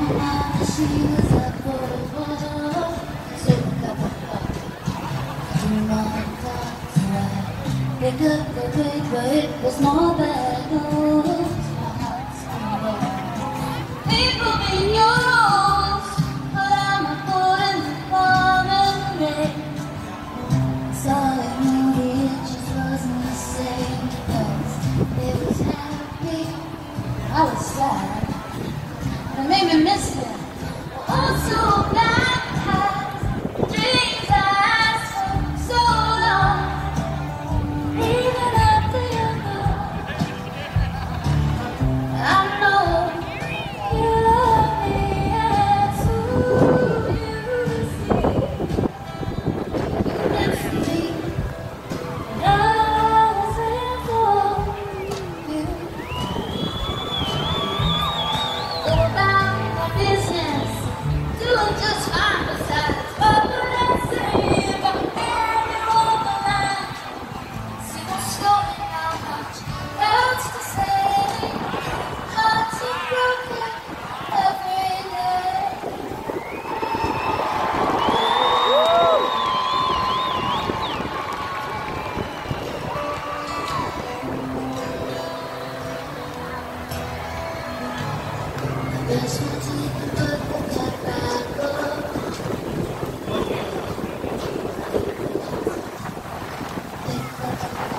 She was a boy, so pick up the paper, it was more bad news. People in your roles, but I'm a putting the palm in the rain. Saw it movie, it just wasn't the same. Cause it was happy, I was sad, but it made me miss it. Oh, so bad. Dreams I asked for so long, even after you're gone. I know you love me, and so you see. Next to me, and I was waiting for you. Go about my business, doing just fine besides. What would I say if I had it on the line? See what's going on, much else to say. Hearts are broken every day. There's no taking but the back up. Think